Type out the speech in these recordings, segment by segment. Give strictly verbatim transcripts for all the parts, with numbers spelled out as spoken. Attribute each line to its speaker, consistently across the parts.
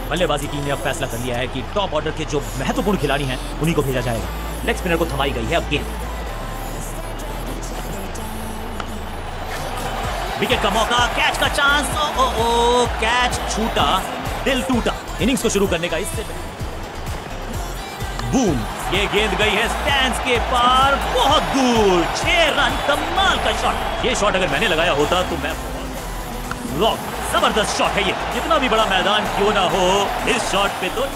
Speaker 1: बल्लेबाजी टीम ने अब फैसला कर लिया है कि टॉप ऑर्डर के जो महत्वपूर्ण खिलाड़ी हैं उन्हीं को भेजा जाएगा। लेग स्पिनर को थमाई गई है अब गेंद। विकेट का मौका, कैच का चांस। ओ ओ ओ कैच छूटा, दिल टूटा। इनिंग्स को शुरू करने का इससे बूम, ये गेंद गई है स्टैंड्स के पार, बहुत दूर। छह रन, कमाल का शॉट। ये शॉट अगर मैंने लगाया होता तो मैं लॉक। जबरदस्त शॉट है ये, जितना भी बड़ा मैदान क्यों ना हो, इस शॉट पे तो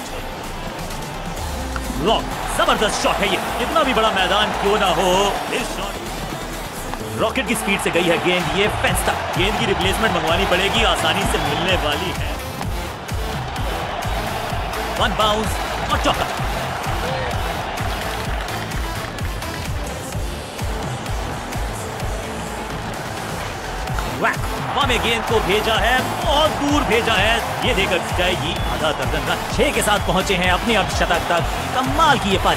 Speaker 1: लॉक। जबरदस्त शॉट है ये, जितना भी बड़ा मैदान क्यों ना हो, इस शॉट। रॉकेट की स्पीड से गई है गेंद, ये फेंस तक। गेंद की रिप्लेसमेंट मंगवानी पड़ेगी, आसानी से मिलने वाली है। वन बाउंस और चौका। हवा में गेंद को भेजा है, बहुत दूर भेजा है। ये देकर जाएगी आधा दर्जन रन। छह के साथ पहुंचे हैं अपने अर्धशतक तक। कमाल की ये पारी।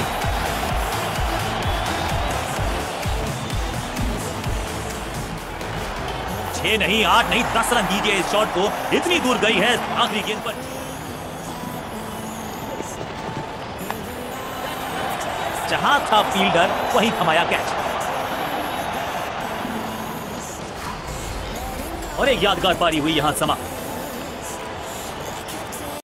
Speaker 1: छह नहीं, आठ नहीं, दस रन दीजिए इस शॉट को। इतनी दूर गई है आखिरी गेंद पर। जहां था फील्डर वहीं थमाया कैच। और एक यादगार पारी हुई यहां समाप्त।